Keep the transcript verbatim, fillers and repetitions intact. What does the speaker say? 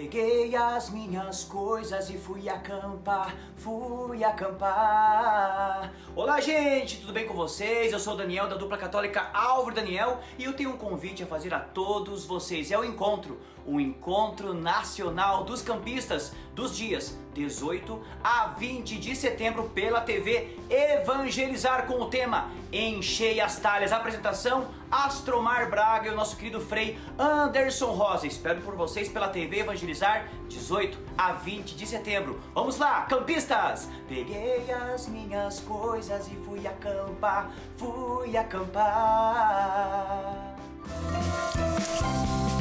Peguei as minhas coisas e fui acampar, fui acampar. Olá, gente, tudo bem com vocês? Eu sou o Daniel da dupla católica Álvaro Daniel e eu tenho um convite a fazer a todos vocês. É o encontro, o Encontro Nacional dos Campistas dos dias dezoito a vinte de setembro pela T V Evangelizar, com o tema Enchei as Talhas. A apresentação, Astromar Braga e o nosso querido Frei Anderson Rosa. Espero por vocês pela T V Evangelizar, dezoito a vinte de setembro. Vamos lá, campistas! Peguei as minhas coisas e fui acampar, fui acampar.